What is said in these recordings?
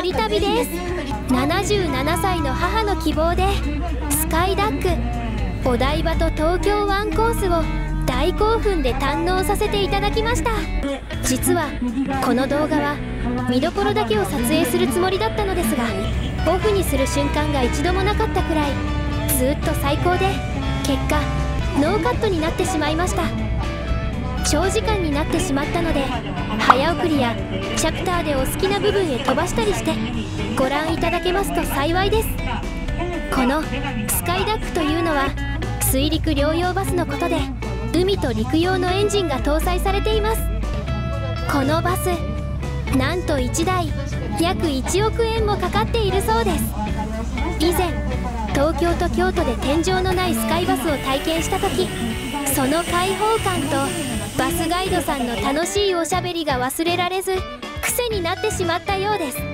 乗り旅です。77歳の母の希望でスカイダックお台場と東京湾コースを大興奮で堪能させていただきました。実はこの動画は見どころだけを撮影するつもりだったのですが、オフにする瞬間が一度もなかったくらいずっと最高で、結果ノーカットになってしまいました。長時間になってしまったので早送りやチャプターでお好きな部分へ飛ばしたりしてご覧いただけますと幸いです。このスカイダックというのは水陸両用バスのことで、海と陸用のエンジンが搭載されています。このバスなんと1台約1億円もかかっているそうです。以前東京と京都で天井のないスカイバスを体験した時、その開放感とバスガイドさんの楽しいおしゃべりが忘れられず癖になってしまったようです。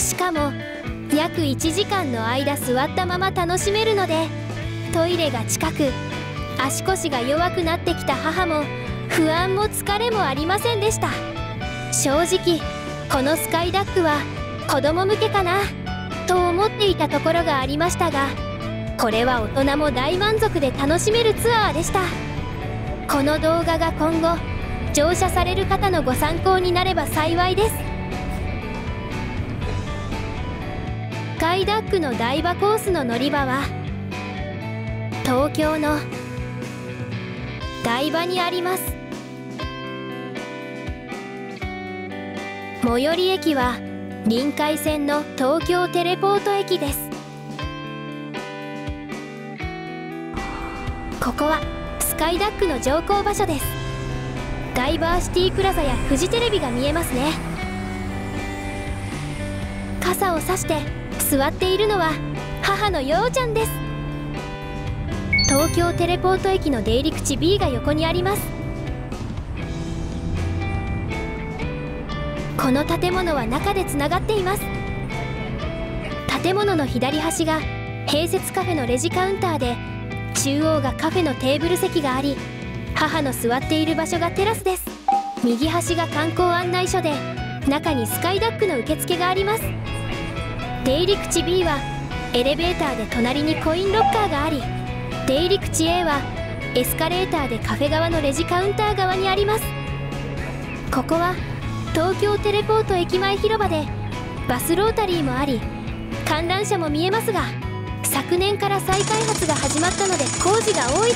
しかも約1時間の間座ったまま楽しめるので、トイレが近く足腰が弱くなってきた母も不安も疲れもありませんでした。正直このスカイダックは子供向けかなと思っていたところがありましたが、これは大人も大満足で楽しめるツアーでした。この動画が今後乗車される方のご参考になれば幸いです。スカイダックの台場コースの乗り場は東京の台場にあります。最寄り駅は臨海線の東京テレポート駅です。ここはスカイダックの乗降場所です。ダイバーシティプラザやフジテレビが見えますね。傘を差して座っているのは母のようちゃんです。東京テレポート駅の出入り口 B が横にあります。この建物は中でつながっています。建物の左端が併設カフェのレジカウンターで、中央がカフェのテーブル席があり、母の座っている場所がテラスです。右端が観光案内所で、中にスカイダックの受付があります。出入り口 B はエレベーターで隣にコインロッカーがあり、出入り口 A はエスカレーターでカフェ側のレジカウンター側にあります。ここは東京テレポート駅前広場でバスロータリーもあり、観覧車も見えますが、昨年から再開発が始まったので工事が多いです。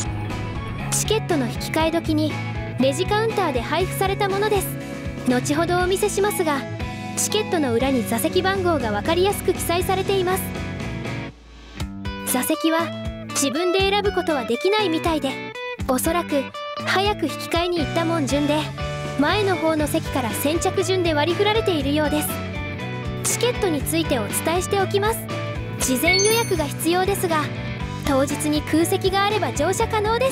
チケットの引き換え時にレジカウンターで配布されたものです。後ほどお見せしますが、チケットの裏に座席番号が分かりやすく記載されています。座席は自分で選ぶことはできないみたいで、おそらく早く引き換えに行ったもん順で前の方の席から先着順で割り振られているようです。チケットについてお伝えしておきます。事前予約が必要ですが、当日に空席があれば乗車可能です。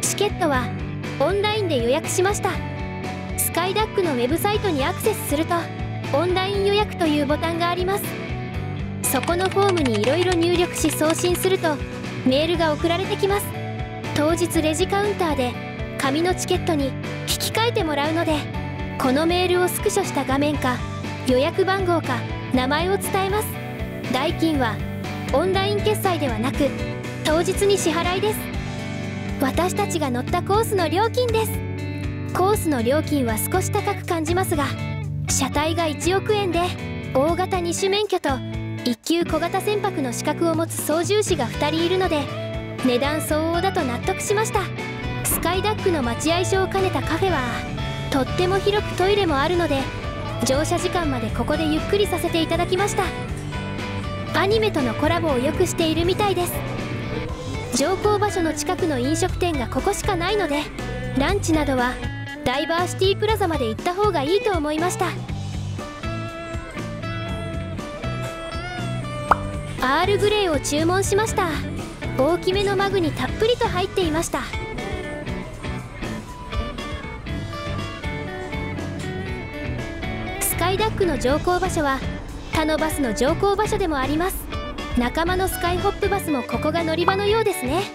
チケットはオンラインで予約しました。スカイダックのウェブサイトにアクセスするとオンライン予約というボタンがあります。そこのフォームにいろいろ入力し送信するとメールが送られてきます。当日レジカウンターで紙のチケットに引き換えてもらうので、このメールをスクショした画面か予約番号か名前を伝えます。代金はオンライン決済ではなく当日に支払いです。私たちが乗ったコースの料金です。コースの料金は少し高く感じますが、車体が1億円で大型2種免許と1級小型船舶の資格を持つ操縦士が2人いるので値段相応だと納得しました。スカイダックの待合所を兼ねたカフェはとっても広くトイレもあるので、乗車時間までここでゆっくりさせていただきました。アニメとのコラボをよくしているみたいです。乗降場所の近くの飲食店がここしかないので、ランチなどはダイバーシティプラザまで行った方がいいと思いました。アールグレイを注文しました。大きめのマグにたっぷりと入っていました。スカイダックの乗降場所は他のバスの乗降場所でもあります。仲間のスカイホップバスもここが乗り場のようですね。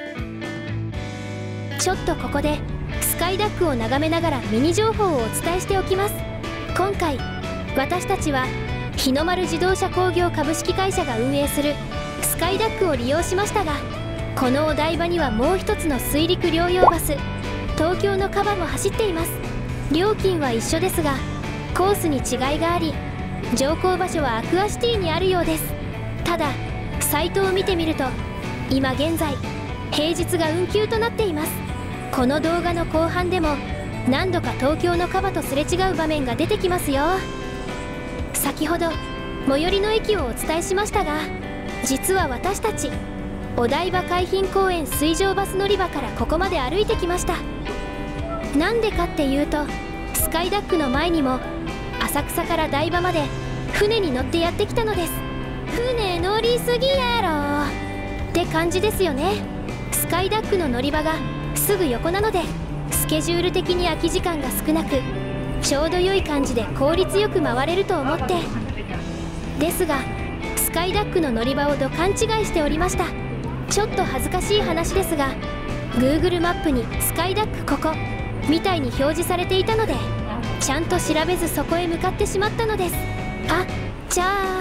ちょっとここでスカイダックを眺めながらミニ情報をお伝えしておきます。今回私たちは日の丸自動車工業株式会社が運営するスカイダックを利用しましたが、このお台場にはもう一つの水陸両用バス、東京のカバも走っています。料金は一緒ですがコースに違いがあり、乗降場所はアクアシティにあるようです。ただサイトを見てみると今現在平日が運休となっています。この動画の後半でも何度か東京のカバとすれ違う場面が出てきますよ。先ほど最寄りの駅をお伝えしましたが、実は私たちお台場海浜公園水上バス乗り場からここまで歩いてきました。なんでかっていうと、スカイダックの前にも浅草から台場まで船に乗ってやってきたのです。船乗りすぎやろって感じですよね。スカイダックの乗り場がすぐ横なのでスケジュール的に空き時間が少なく、ちょうど良い感じで効率よく回れると思って。ですがスカイダックの乗り場を勘違いしておりました。ちょっと恥ずかしい話ですが Google マップにスカイダックここみたいに表示されていたので、ちゃんと調べずそこへ向かってしまったのです。あ、じゃあ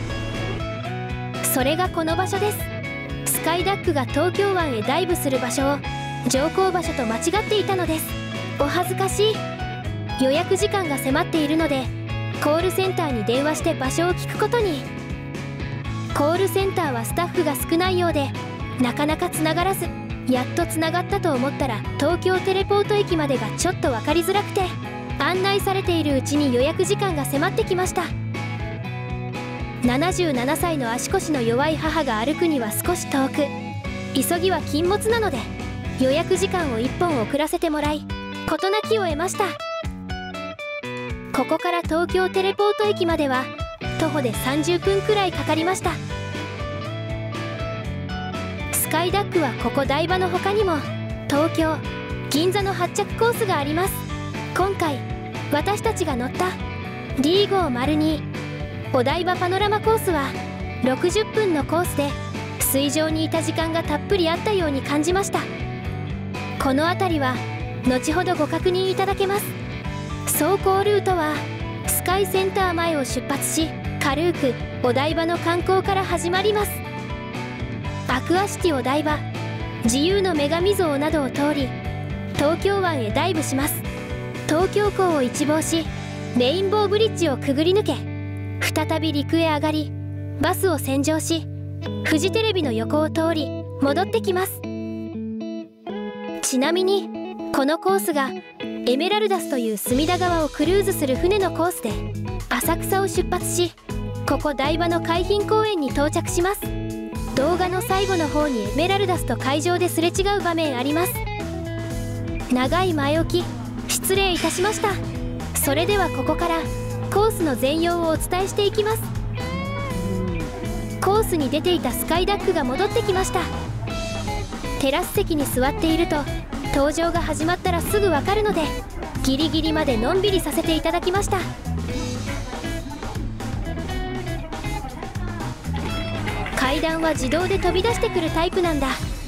それがこの場所です。スカイダックが東京湾へダイブする場所を乗降場所と間違っていたのです。お恥ずかしい。予約時間が迫っているのでコールセンターに電話して場所を聞くことに。コールセンターはスタッフが少ないようでなかなかつながらず、やっとつながったと思ったら東京テレポート駅までがちょっと分かりづらくて、案内されているうちに予約時間が迫ってきました。77歳の足腰の弱い母が歩くには少し遠く、急ぎは禁物なので予約時間を1本遅らせてもらい事なきを得ました。ここから東京テレポート駅までは徒歩で30分くらいかかりました。スカイダックはここ台場の他にも東京、銀座の発着コースがあります。今回私たちが乗った D502 お台場パノラマコースは60分のコースで水上にいた時間がたっぷりあったように感じました。この辺りは後ほどご確認いただけます。走行ルートはスカイセンター前を出発し、軽くお台場の観光から始まります。アクアシティお台場、自由の女神像などを通り東京湾へダイブします。東京港を一望しレインボーブリッジをくぐり抜け、再び陸へ上がりバスを洗浄しフジテレビの横を通り戻ってきます。ちなみにこのコースがエメラルダスという隅田川をクルーズする船のコースで、浅草を出発しここ台場の海浜公園に到着します。動画の最後の方にエメラルダスと海上ですれ違う場面あります。長い前置き失礼いたしました。それではここからコースの全容をお伝えしていきます。コースに出ていたスカイダックが戻ってきました。テラス席に座っていると登場が始まったらすぐわかるのでギリギリまでのんびりさせていただきました。階段は自動で飛び出してくるタイプなんだ。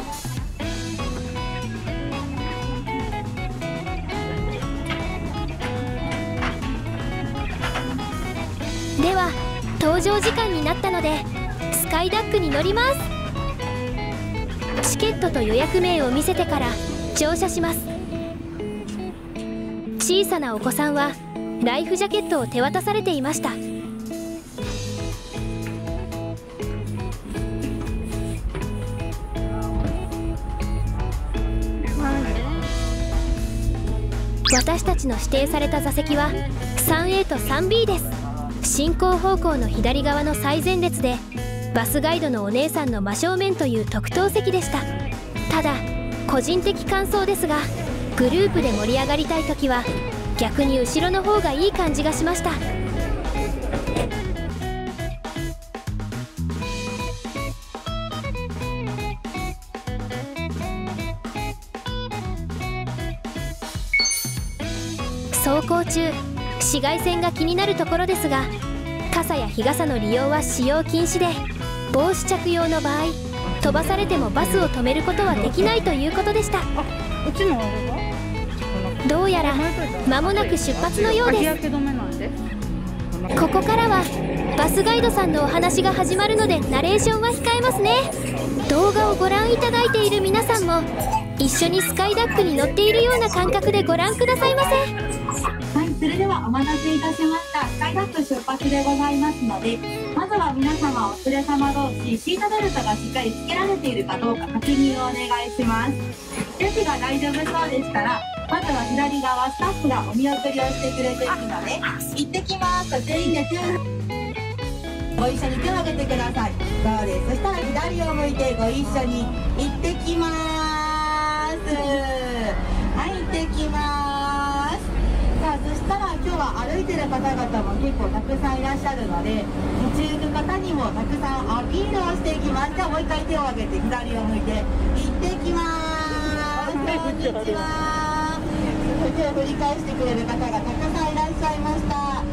では搭乗時間になったのでスカイダックに乗ります。チケットと予約名を見せてから乗車します。小さなお子さんはライフジャケットを手渡されていました。私たちの指定された座席は 3A と 3B です。進行方向の左側の最前列でバスガイドのお姉さんの真正面という特等席でした。ただ個人的感想ですが、グループで盛り上がりたい時は逆に後ろの方がいい感じがしました。走行中紫外線が気になるところですが、傘や日傘の利用は使用禁止で、帽子着用の場合飛ばされてもバスを止めることはできないということでした。どうやら間もなく出発のようです。 ここからはバスガイドさんのお話が始まるのでナレーションは控えますね。動画をご覧いただいている皆さんも一緒にスカイダックに乗っているような感覚でご覧くださいませ。 はい、それではお待たせいたしました。スカイダック出発でございますので、まずは皆様お連れ様同士シートベルトがしっかりつけられているかどうか確認をお願いします。席が大丈夫そうでしたら、まずは左側スタッフがお見送りをしてくれているので、行ってきますと全員で手をご一緒に手を挙げてください。そうです。そしたら左を向いてご一緒に行ってきます。はい、行ってきます。さあ、そしたら今日は歩いてる方々も結構たくさんいらっしゃるので、道行く方にもたくさんアピールをしていきます。じゃあもう一回手を挙げて左を向いて行ってきます。こんにちは。手を振り返してくれる方がたくさんいらっしゃいました。はい、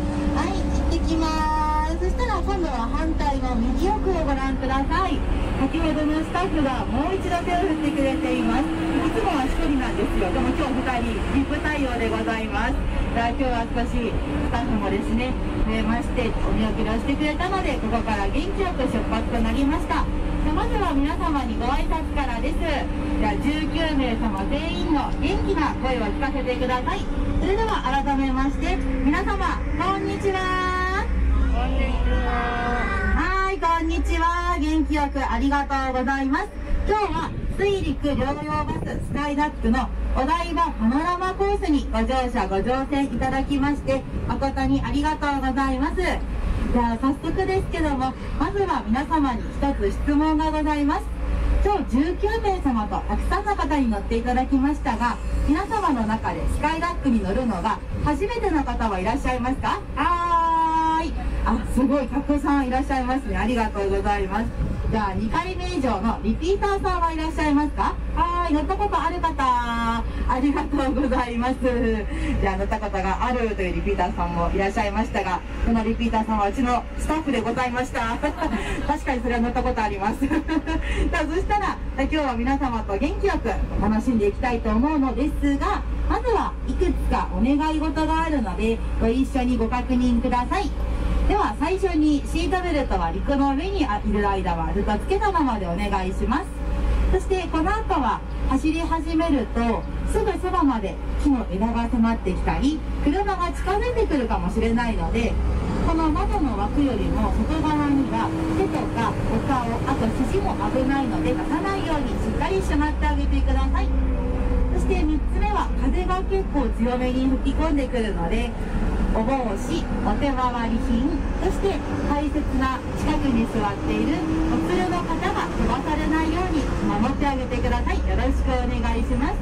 行ってきます。そしたら今度は反対の右奥をご覧ください。先ほどのスタッフがもう一度手を振ってくれています。いつもは1人なんですよ。でも今日2人リップ対応でございます。さあ、今日は少しスタッフもですね増えまして、お見送りをしてくれたので、ここから元気よく出発となりました。まずは皆様にご挨拶からです。じゃあ19名様全員の元気な声を聞かせてください。それでは改めまして皆様こんにちは。こんにちは。はい、こんにちは。元気よくありがとうございます。今日は水陸両用バススカイダックのお台場パノラマコースにご乗車ご乗船いただきまして誠にありがとうございます。じゃあ早速ですけども、まずは皆様に一つ質問がございます。今日19名様とたくさんの方に乗っていただきましたが、皆様の中でスカイダックに乗るのが初めての方はいらっしゃいますか？はーい。すごいたくさんいらっしゃいますね。ありがとうございます。じゃあ2回目以上のリピーターさんはいらっしゃいますか？はーい。乗ったことある方、ありがとうございます。じゃあ乗ったことがあるというリピーターさんもいらっしゃいましたが、このリピーターさんはうちのスタッフでございました。確かにそれは乗ったことあります。さあ、そしたら今日は皆様と元気よく楽しんでいきたいと思うのですが、まずはいくつかお願い事があるのでご一緒にご確認ください。では最初にシートベルトは陸の上にいる間はずっとつけたままでお願いします。そしてこの後は走り始めるとすぐそばまで木の枝が迫ってきたり車が近づいてくるかもしれないので、この窓の枠よりも外側には手とかお顔、あと肘も危ないので出さないようにしっかりしまってあげてください。そして3つ目は風が結構強めに吹き込んでくるので、お帽子、お手回り品、そして大切な近くに座っているお連れの方が飛ばされないように守ってあげてください。よろしくお願いします。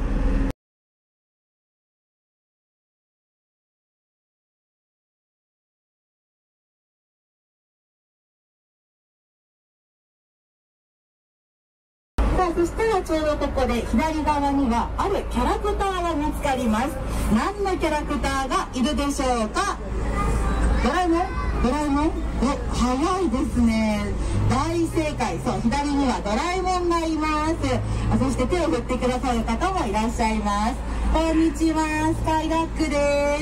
さあ、そしたらちょうどここで左側にはあるキャラクターが見つかります。何のキャラクターがいるでしょうか？ドラえもん？ドラえもん？早いですね。大正解。そう、左にはドラえもんがいます。そして手を振ってくださる方もいらっしゃいます。こんにちは、スカイダックです。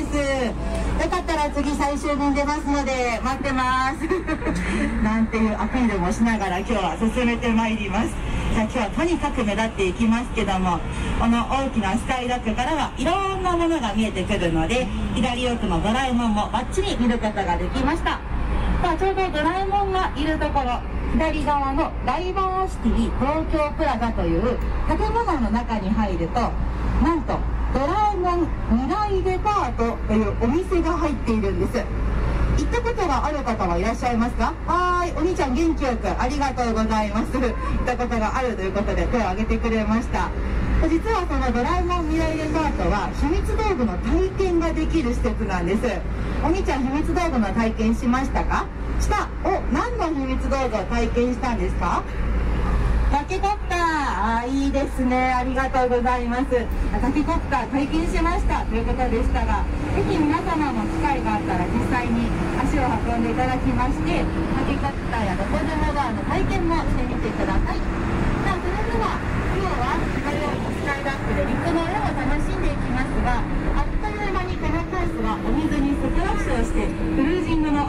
よかったら次最終便出ますので待ってますなんていうアピールもしながら今日は進めてまいります。じゃあ今日はとにかく目立っていきますけども、この大きなスカイダックからはいろんなものが見えてくるので、左奥のドラえもんもバッチリ見ることができました。さあ、ちょうどドラえもんがいるところ、左側のダイバーシティ東京プラザという建物の中に入ると、なんとドラえもん未来デパートというお店が入っているんです。行ったことがある方はいらっしゃいますか？はーい、お兄ちゃん元気よくありがとうございます。行ったことがあるということで手を挙げてくれました。実はそのドラえもん未来デパートは秘密道具の体験ができる施設なんです。お兄ちゃん秘密道具の体験しましたか？何の秘密道具を体験したんですか？タケコプター、いいですね、ありがとうございます。タケコプター体験しましたということでしたが、ぜひ皆様も機会があったら実際に足を運んでいただきまして、タケコプターやロコデモバーの体験もしてみてください。さあ、それでは今日はこのようにスカイダックで陸の上を楽しんでいきますが、あっという間にこのコースはお水にスプラッシュをしてクルージングのお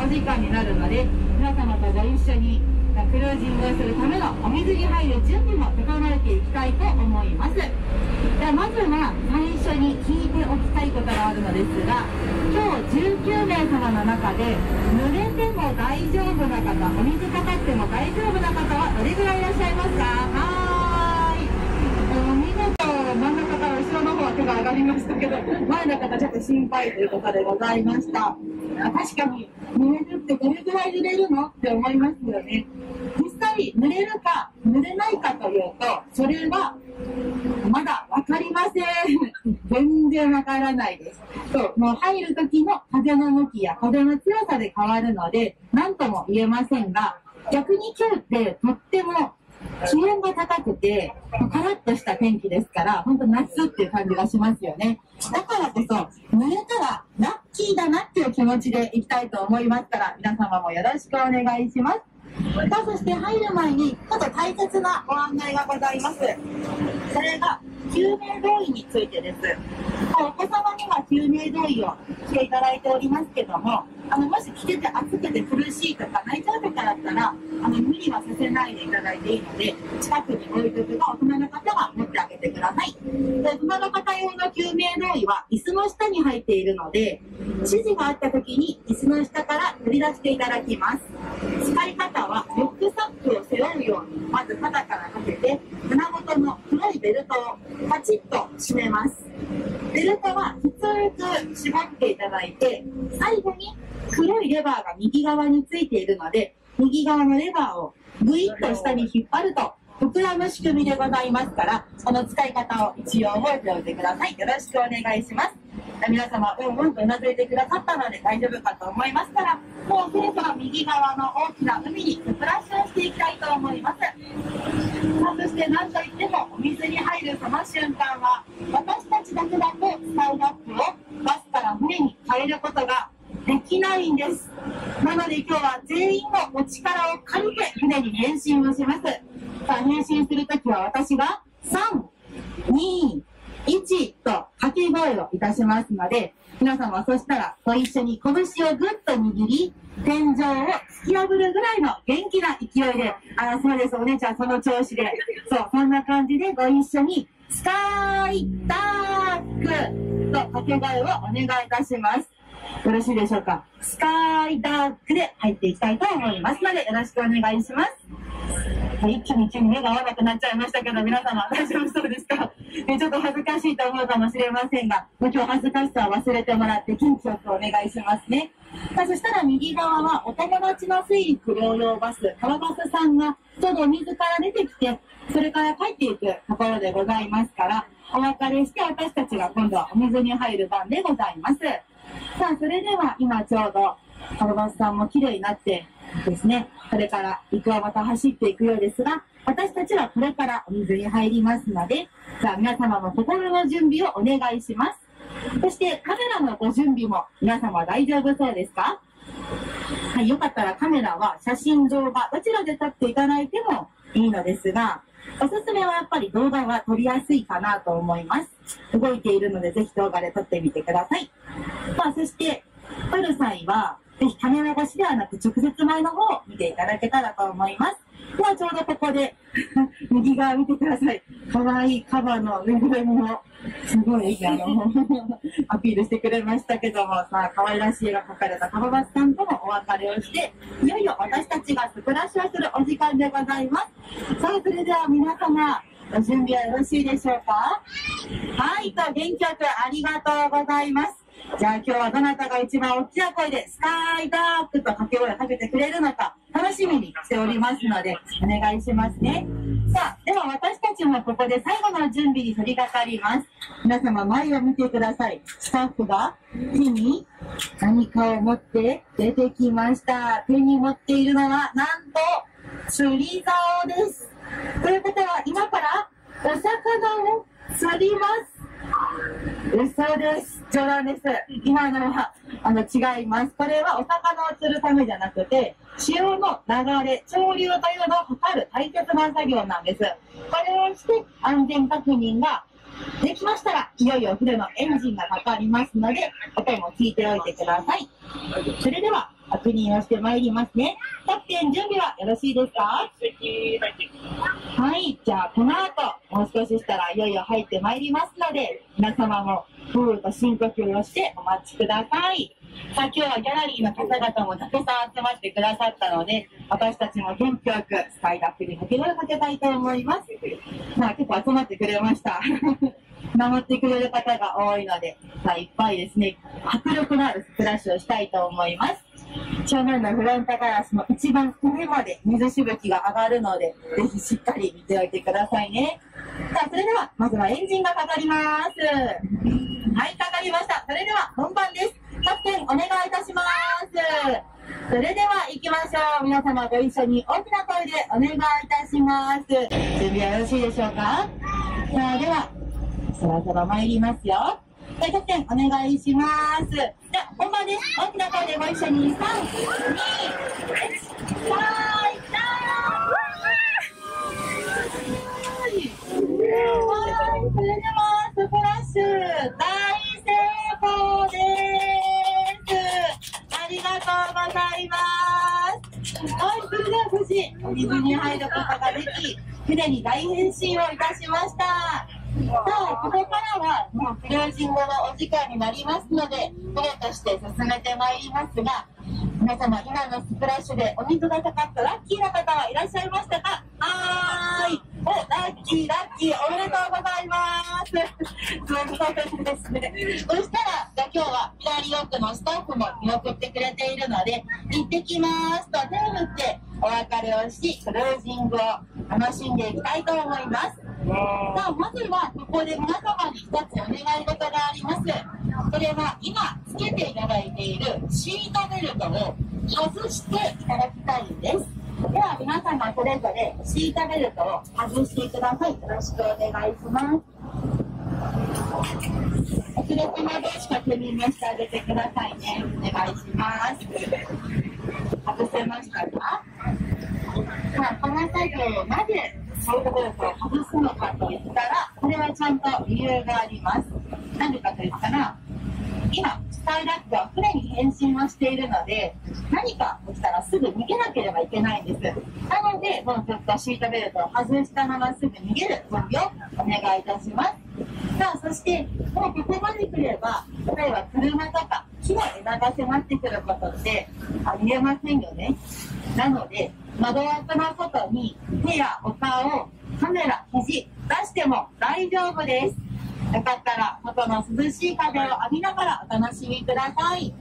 お時間になるので、皆様とご一緒にクルージングをするためのお水に入る準備も整えていきたいと思います。ではまずは最初に聞いておきたいことがあるのですが、今日19名様の中で濡れても大丈夫な方、お水かかっても大丈夫な方はどれぐらいいらっしゃいますか？はーい。見事真ん中から後ろの方は手が上がりましたけど、前の方ちょっと心配ということでございました。確かに濡れるってどれぐらい濡れるのって思いますよね。実際濡れるか濡れないかというと、それはまだ分かりません。全然分からないです。もう入る時の風の向きや風の強さで変わるので何とも言えませんが、逆に今日ってとっても気温が高くてカラッとした天気ですから、本当夏っていう感じがしますよね。だからこそ濡れたらラッキーだなっていう気持ちでいきたいと思いますから、皆様もよろしくお願いします。さあ、そして入る前にちょっと大切なご案内がございます。それが救命胴衣についてです。お子様には救命胴衣を着ていただいておりますけども、もし着てて暑くて苦しいとか泣いちゃうとかだったら無理はさせないでいただいていいので、近くに置いとくと大人の方は持ってあげてください。で、大人の方用の救命胴衣は椅子の下に入っているので、指示があった時に椅子の下から取り出していただきます。使い方はリュックサックを背負うようにまず肩からかけて、胸元の黒いベルトをパチッと締めます。ベルトはきつく絞っていただいて、最後に黒いレバーが右側についているので、右側のレバーをグイッと下に引っ張ると膨らむ仕組みでございますから、この使い方を一応覚えておいてください。よろしくお願いします。皆様うんうんとうなずいてくださったので大丈夫かと思いますから、もうそろそろ右側の大きな海にスプラッシュをしていきたいと思います。さあ、そして何といってもお水に入るその瞬間は、私たちだけだとスタイラップをバスから船に変えることができないんです。なので今日は全員のお力を借りて船に変身をします。さあ、変身するときは私が3、2、1と掛け声をいたしますので、皆様そしたらご一緒に拳をぐっと握り、天井を突き破るぐらいの元気な勢いで、そうです、お姉ちゃんその調子で、そんな感じでご一緒にスカイダークと掛け声をお願いいたします。よろしいでしょうか。スカイダークで入っていきたいと思いますので、よろしくお願いします。一気に目が合わなくなっちゃいましたけど、皆様大丈夫そうですか？ちょっと恥ずかしいと思うかもしれませんが、今日恥ずかしさを忘れてもらって元気よくお願いしますね。さあ、そしたら右側はお友達の水陸両用バス、川バスさんがちょうど水から出てきて、それから帰っていくところでございますから、お別れして私たちが今度はお水に入る番でございます。さあ、それでは今ちょうど川バスさんも綺麗になってですね、これから陸はまた走っていくようですが、私たちはこれからお水に入りますので、さあ皆様も心の準備をお願いします。そしてカメラのご準備も皆様大丈夫そうですか？はい、よかったらカメラは写真動画どちらで撮っていただいてもいいのですが、おすすめはやっぱり動画が撮りやすいかなと思います。動いているのでぜひ動画で撮ってみてください。さあ、そして撮る際はぜひカメラ越しではなく直接前の方を見ていただけたらと思います。ではちょうどここで右側見てください。かわいいカバのぬいぐるみをすごいアピールしてくれましたけども、さあ可愛らしい絵が描かれたカババスさんともお別れをして、いよいよ私たちがスプラッシュをするお時間でございます。さあ、それでは皆様ご準備はよろしいでしょうか？はい、と元気よくありがとうございます。じゃあ今日はどなたが一番大きな声でスカイダークと掛け声をかけてくれるのか楽しみにしておりますのでお願いしますね。さあ、では私たちもここで最後の準備に取り掛かります。皆様前を見てください。スタッフが手に何かを持って出てきました。手に持っているのはなんと釣り竿です。ということは今からお魚を釣ります。嘘です。冗談です。今のは違います。これはお魚を釣るためじゃなくて、潮の流れ、潮流というのを測る大切な作業なんです。これをして安全確認ができましたら、いよいよ船のエンジンがかかりますので、音も聞いておいてください。それでは確認をしてまいりますね。キャプテン、準備はよろしいですか？はい、じゃあこの後、もう少ししたらいよいよ入ってまいりますので、皆様もふーっと深呼吸をしてお待ちください。さあ、今日はギャラリーの方々もたくさん集まってくださったので、私たちも元気よくスカイダックにかけ声をかけたいと思います。まあ、結構集まってくれました。守ってくれる方が多いので、さあ、いっぱいですね、迫力のあるスプラッシュをしたいと思います。正面のフロントガラスの一番上まで水しぶきが上がるので、ぜひしっかり見ておいてくださいね。さあ、それでは、まずはエンジンがかかります。はい、かかりました。それでは本番です。キャプテン、お願いいたします。それでは行きましょう。皆様ご一緒に大きな声でお願いいたします。準備はよろしいでしょうか？さあ、では、そろそろ参りますよ。キャプテン、お願いします。じゃあ、本番です。大きな声でご一緒に、3、2、1、はい、それでは、スプラッシュ、大成功です。ありがとうございます。はい、それでは無事、お水に入ることができ、船に大変身をいたしました。さあ、ここからはもうクルージングのお時間になりますので、船として進めてまいりますが、皆様、今のスプラッシュでお水がかかったラッキーな方はいらっしゃいましたか？はーい。お、ラッキー、ラッキー、おめでとうございます。そうですね。そしたら、じゃあ今日は左奥のスタッフも見送ってくれているので、行ってきますと手を振ってお別れをし、クルージングを楽しんでいきたいと思います。さあ、まずはここで皆様に一つお願い事があります。それは今つけていただいているシートベルトを外していただきたいんです。では皆様それぞれシートベルトを外してください。よろしくお願いします。お連れ様同士確認をしてあげてくださいね。お願いします。外せましたか？さあ、この作業をなぜシートベルトを外すのかといったら、これはちゃんと理由があります。何かといったら、今、スカイラックは船に変身をしているので、何か起きたらすぐ逃げなければいけないんです。なので、もうずっとシートベルトを外したまますぐ逃げる準備をお願いいたします。さあ、そして、もうここまで来れば、例えば車とか木の枝が迫ってくることってありえませんよね。なので、窓枠の外に手やお顔、カメラ、肘出しても大丈夫です。よかったら外の涼しい風を浴びながらお楽しみください。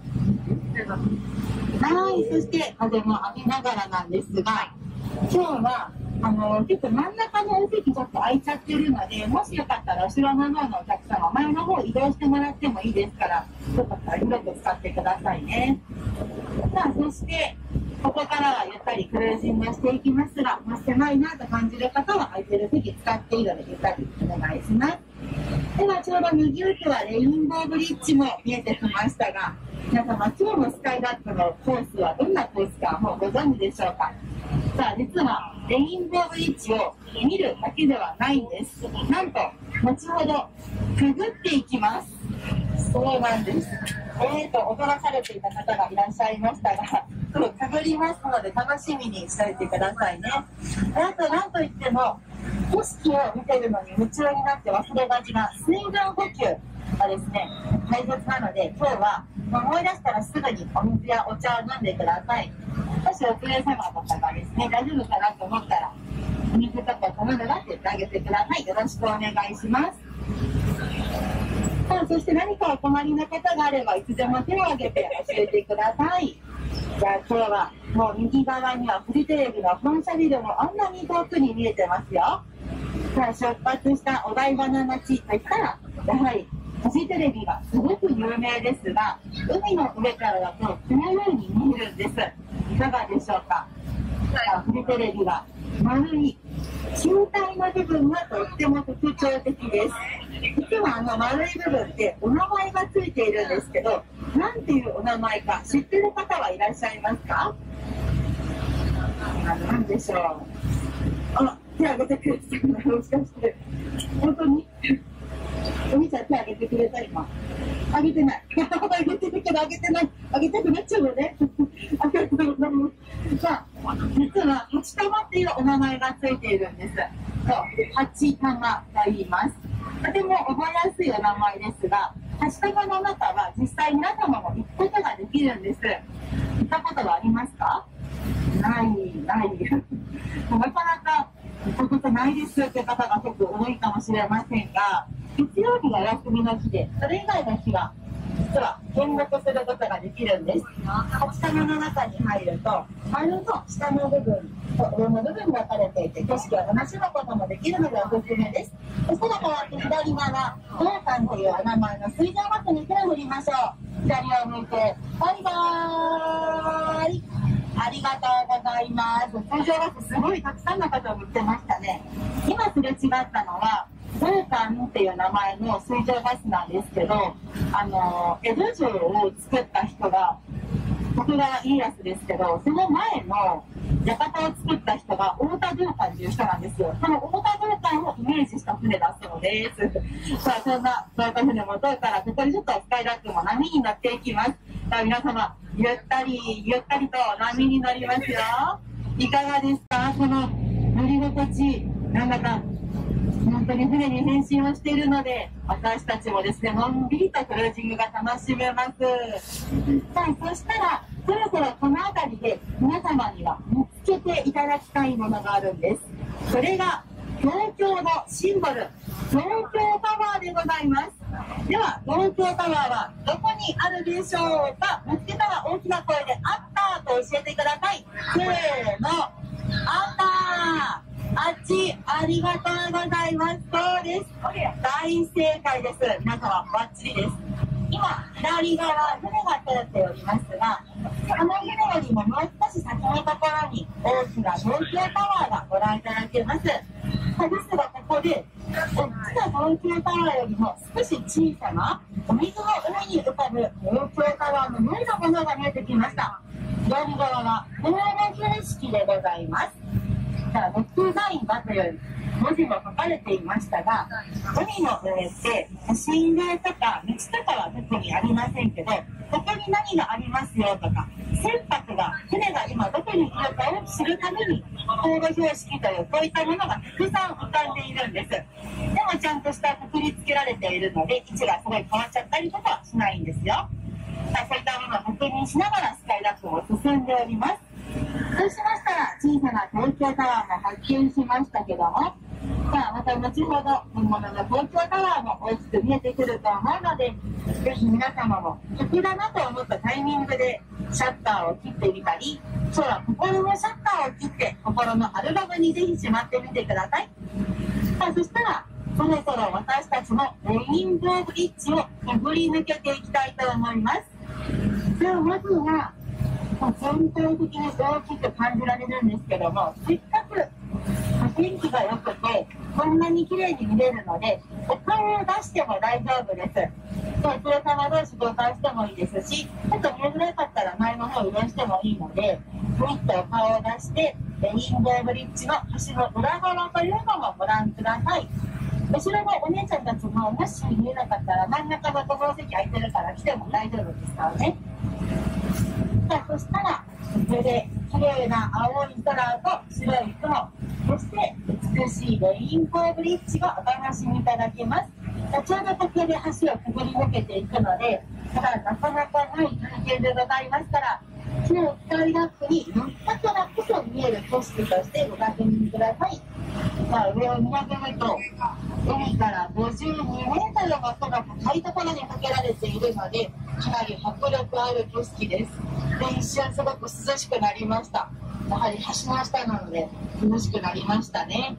はい、そして風も浴びながらなんですが、今日は結構真ん中のお席ちょっと空いちゃってるので、もしよかったら後ろの方のお客様、前の方移動してもらってもいいですから、よかったら広く使ってくださいね。さあ、そしてここからはゆったりクルージングしていきますが、狭いなと感じる方は空いてる席使っていいのでゆったりお願いします。ではちょうど右奥はレインボーブリッジも見えてきましたが、皆様今日のスカイダックのコースはどんなコースかもうご存知でしょうか？さあ、実はレインボーブリッジを見るだけではないんです。なんと後ほどくぐっていきます。そうなんです。驚かれていた方がいらっしゃいましたが、くぐりますので楽しみにしておいてくださいね。あと何といっても景色を見てるのに夢中になって忘れがちな水分補給がですね、大切なので、今日は思い出したらすぐにお水やお茶を飲んでください。もしお連れ様とかがですね、大丈夫かなと思ったら、お水とか頼むなって言ってあげてください。よろしくお願いします。さあ、そして何かお困りの方があればいつでも手を挙げて教えてください。じゃあ今日はもう右側にはフジテレビの本社ビルもあんなに遠くに見えてますよ。さあ、出発したお台場の街といったら、やはりフジテレビがすごく有名ですが、海の上からだとこのように見えるんです。いかがでしょうか？フジテレビは丸い球体の部分がとっても特徴的です。実は丸い部分ってお名前がついているんですけど、なんていうお名前か知ってる方はいらっしゃいますか？なんでしょう。あ、手挙げてくれたのもしかして本当にお兄ちゃん手挙げてくれた今。 上げてない。上げてるけど上げてない。上げたくなっちゃうよね。ありがとうございます。さあ、実は8玉っていうお名前がついているんです。そう、8玉と言います。とても覚えやすいお名前ですが、8玉の中は実際皆様も行くことができるんです。行ったことはありますか？ない。なかなか行ったことないですっていう方が結構多いかもしれませんが、月曜日が休みの日で、それ以外の日は実は見学することができるんです。8玉の中に入ると、丸の下の部分と上の部分が分かれていて、景色を楽しむこともできるのでおすすめです。そしたらこうやって左側、ドーカンというお名前の水上バスに手を振りましょう。左を向いて、バイバーイ。ありがとうございます。水上バスすごいたくさんの方を見てましたね。今すれ違ったのは、ドーカンっていう名前の水上バスなんですけど、江戸城を作った人が徳川家康ですけど、その前の館を作った人が太田道館という人なんですよ。その太田道館をイメージした船だそうです。さあ、そんな道館船も遠からここにちょっとスカイラックも波に乗っていきます。さあ、皆様ゆったりと波に乗りますよ。いかがですか？この乗り心地、なんだか本当に船に変身をしているので、私たちもですね、のんびりとクルージングが楽しめます。さあ、そしたらそろそろこの辺りで皆様には見つけていただきたいものがあるんです。それが東京のシンボル、東京タワーでございます。では、東京タワーはどこにあるでしょうか？見つけたら大きな声であったと教えてください。せーの、あったー。あっち、ありがとうございます。そうです。大正解です。皆様、バッチリです。今、左側、船が通っておりますが、この船よりももう少し先のところに大きな東京タワーがご覧いただけます。ですが、ここで、大きな東京タワーよりも少し小さなお水の上に浮かぶ東京タワーのようなものが見えてきました。左側はこの形式でございます。6台馬という文字も書かれていましたが、海の上って信号とか道とかは特にありませんけど、ここに何がありますよとか、船舶が船が今どこにいるかを知るために航路標識というこういったものがたくさん浮かんでいるんです。でもちゃんとしたくくりつけられているので、位置がすごい変わっちゃったりとかはしないんですよ。そういったものを確認しながらスカイラックも進んでおります。そうしましたら小さな東京タワーも発見しましたけども、さあまた後ほど本物の東京タワーも大きく見えてくると思うので、ぜひ皆様も得だなと思ったタイミングでシャッターを切ってみたり、そうだ、心のシャッターを切って心のアルバムにぜひしまってみてください。さあそしたらそろそろ私たちもレインボーブリッジをくぐり抜けていきたいと思います。さあまずは全体的に大きく感じられるんですけども、せっかく天気が良くてこんなに綺麗に見れるので、お顔を出しても大丈夫です。お連れ様同士交換してもいいですし、ちょっと見えづらかったら前の方移動してもいいので、ふいっとお顔を出してレインボーブリッジの橋の裏側というのもご覧ください。後ろのお姉ちゃんたちももし見えなかったら真ん中の小座席空いてるから来ても大丈夫ですからね。さあそしたらこれで綺麗な青い空と白い雲、そして美しいレインボーブリッジがお楽しみいただけます。ちょうどここで橋をくぐり抜けていくので、ただなかなかない体験でございますから、今日スカイラックに乗ったからこそ見える景色としてご確認ください。さあ上を見上げると、海から52メートルの空高いところにかけられているので、かなり迫力ある景色です。で、一瞬すごく涼しくなりました。やはり橋の下なので涼しくなりましたね。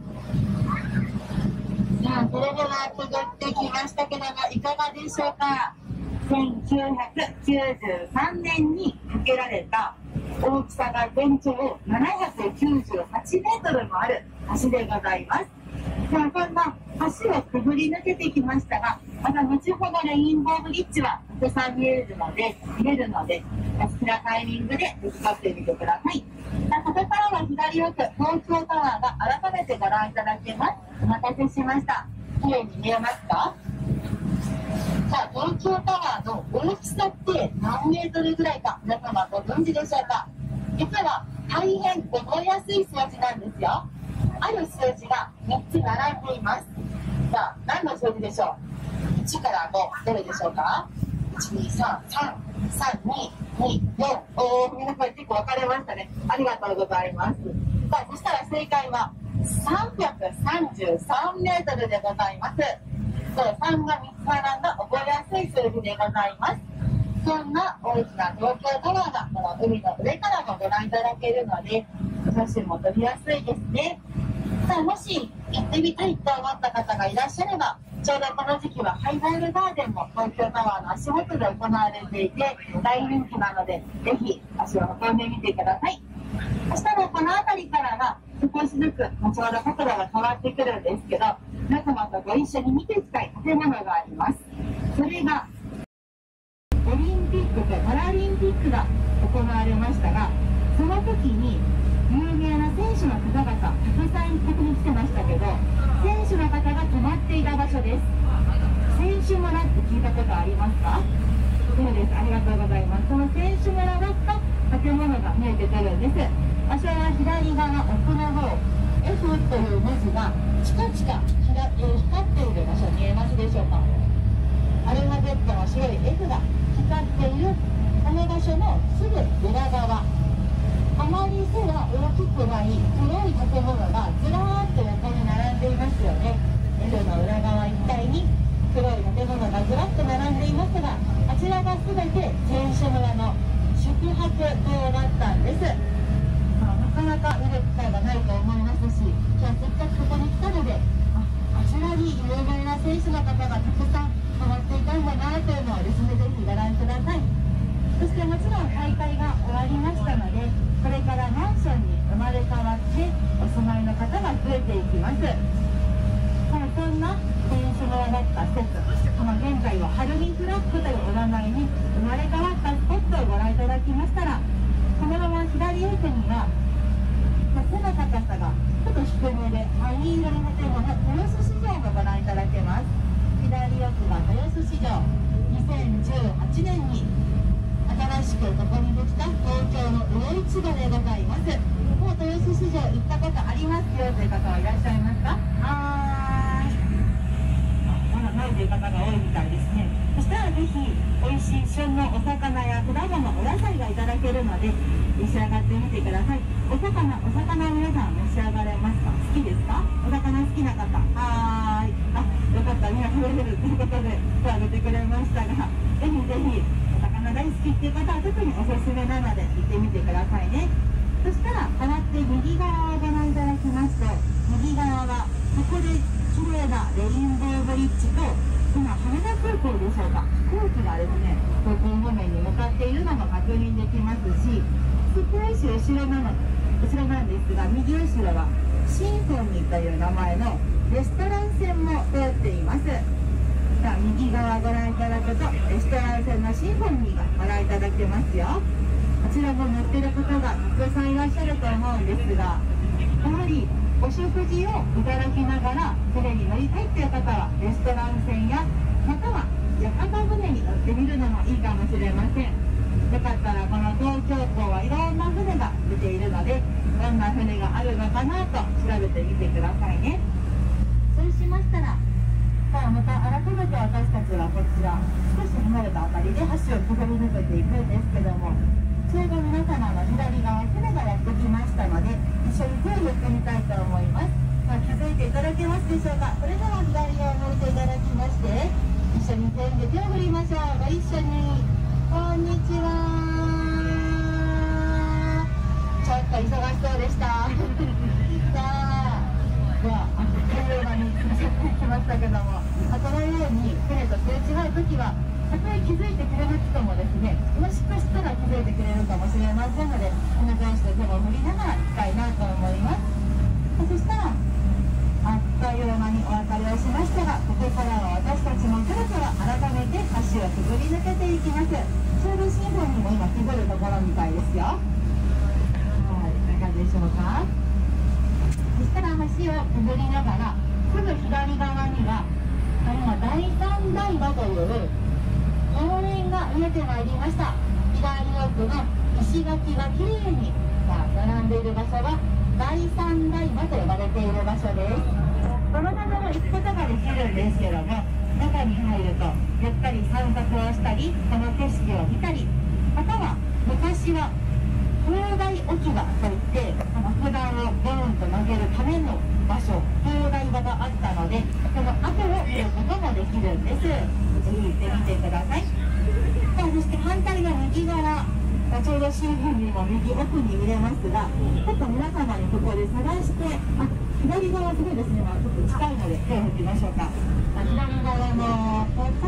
さあそれではくぐってきましたけども、いかがでしょうか。1993年に架けられた大きさが全長798メートルもある橋でございます。さあそんな橋をくぐり抜けてきましたが、また後ほどレインボーブリッジはたくさん見れるので、お好きなタイミングで使ってみてください。さあここからは左奥、東京タワーが改めてご覧いただけます。お待たせしました。綺麗に見えますか？ さあ、東京タワーの大きさって何メートルぐらいか、皆様ご存知でしょうか。実は大変覚えやすい数字なんですよ。ある数字が3つ並んでいます。さあ、何の数字でしょう。1から5、どれでしょうか。1、2、3、3、3、2、2、4。おー、皆さん結構分かれましたね。ありがとうございます。さあ、そしたら正解は333メートルでございます。そう、3が3つ並んだ覚えやすい数字でございます。そんな大きな東京タワーがこの海の上からもご覧いただけるので、写真も撮りやすいですね。さあ、もし行ってみたいと思った方がいらっしゃれば、ちょうどこの時期はハイバイルガーデンも東京タワーの足元で行われていて大人気なので、ぜひ足を運んでみてください。そしたらこの辺りからは少しずつ後ほど角度が変わってくるんですけど、皆様とご一緒に見ていきたい建物があります。それがオリンピックとパラリンピックが行われましたが、その時に有名な選手の方々たくさんここに来てましたけど、選手の方が泊まっていた場所です。選手村って聞いたことありますか。そうです、ありがとうございます。その選手村だった建物が見えてくるんです。場所は左側奥の方、 F という文字がチカチカ光っている場所、見えますでしょうか。アルファベットの白い F が光っているこの場所のすぐ裏側、あまり背が大きくない黒い建物がずらーっと横に並んでいますよね。F の裏側一帯に黒い建物がずらっと並んでいますが、あちらが全て選手村の宿泊棟だったんです。なかなか見る機会がないと思いますし、今日せっかくここに来たので、あちらに有名な選手の方がたくさん泊まっていたんだなというのをですね、ぜひご覧ください。そしてもちろん大会が終わりましたので、これからマンションに生まれ変わってお住まいの方が増えていきます。そんな選手村だった施設、現在はハルミフラッグというお名前に生まれ変わったスポットをご覧いただきましたら、このまま左奥には背の高さがちょっと低めで灰色の建物、豊洲市場もご覧いただけます。左奥が豊洲市場、2018年に新しくここにできた東京の魚市場でございます。もう豊洲市場行ったことありますよという方はいらっしゃいますか。まだないという方が多いみたいですね。そしたらぜひ美味しい旬のお魚や果物、お野菜がいただけるので召し上がってみてください。お魚皆さん召し上がれますか。好きですか。お魚好きな方。よかった、みんな食べれるということで手を挙げてくれましたが、ぜひぜひお魚大好きっていう方は特におすすめなので行ってみてくださいね。そしたら変わって右側をご覧いただきますと、右側はここで綺麗なレインボーブリッジと、今羽田空港でしょうか、飛行機がですね東京方面に向かっているのも確認できますし、少し後ろなんですが、右後ろはシンフォニーという名前のレストラン線も通っています。さあ、右側ご覧いただくとレストラン線のシンフォニーがご覧いただけますよ。こちらも乗ってる方がたくさんいらっしゃると思うんですが、やはりお食事をいただきながら船に乗りたいという方はレストラン船やまたは屋形船に乗ってみるのもいいかもしれません。よかったらこの東京港はいろんな船が出ているので、どんな船があるのかなと調べてみてくださいね。そうしましたら、さあまた改めて私たちはこちら少し離れた辺りで橋をくぐり抜けていくんですけども、ちょうど皆様の左側船がやってきましたので、一緒に手を振ってみたいと思います。気づいていただけますでしょうか。それでは左側を向いていただきまして、一緒に手を振りましょう。ご一緒に。こんにちは。ちょっと忙しそうでした。さあ、ではあっという間に過ぎてきましたけども、このように船とすれ違うときは、たとえ気づいてくれなくてもですね、もしかしたら気づいてくれるかもしれませんので、皆さんして手を振りながら行きたいなと思います。そしたらあっという間にお別れをしましたが、ここからは私たちもそろそろ改めて橋をくぐり抜けていきます。ちょうどシンフォニーも今くぐるところみたいですよ。いかがでしょうか。そしたら橋をくぐりながらすぐ左側には第三台場という公園が見えてまいりました。左奥の石垣がきれいに並んでいる場所が第三台場と呼ばれている場所です。このまま行くことができるんですけども、中に入るとゆったり散策をしたり、この景色を見たり、または昔は砲台置き場といって爆弾をボーンと投げるための場所、砲台場があったので、その後を見ることもできるんです。ぜひ行ってみてください。そして反対の右側、ちょうど周辺にも右奥に見れますが、ちょっと皆様にここで探して、左側すごいですね、ちょっと近いので手を振ってみましょうか。左側のこち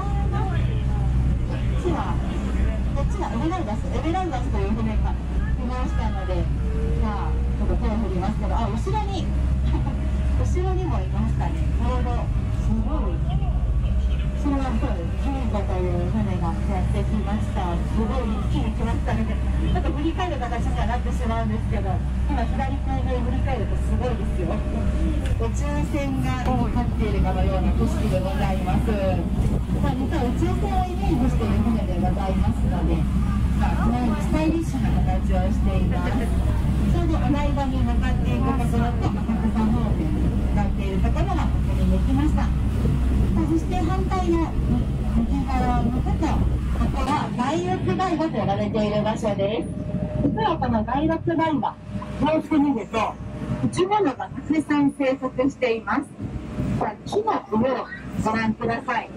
らエベラルダスという船が来ましたので、ちょっと手を振りますけど、後ろにもいましたね。ちょうどすごい、それはそうです、キンゴという船がやってきました。すごい一気に来ましたので、ちょっと振り返る形にはなってしまうんですけど、今左手上振り返るとすごいですよ。宇宙船が光っているかのような景色でございます。実は宇宙船をイメージしている船でございますので、このようにスタイリッシュな形をしています。ちょうどお台場に向かっていくところと、浅草方面に向かっているところが確認できました。そして反対の右側を向くと、ここは第六台場と呼ばれている場所です。実はこの第六台場、よく見ると生き物がたくさん生息しています。木の上をご覧ください。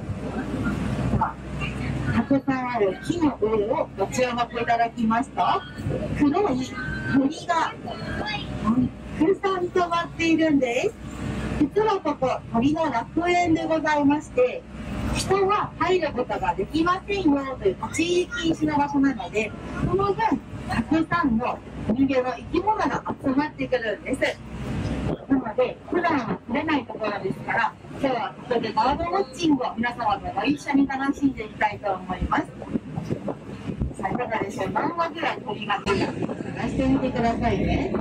たくさんある木の上をご注目いただきますと、黒い鳥がたくさん止まっているんです。実はここ鳥の楽園でございまして、人は入ることができませんよという立ち入り禁止の場所なので、その分たくさんの人間の生き物が集まってくるんです。なので普段は来れないところですから、今日はここでバードウォッチングを皆様とご一緒に楽しんでいきたいと思います。さあ、いかがでしょう。何羽ぐらい鳥が来るか探してみてくださいね。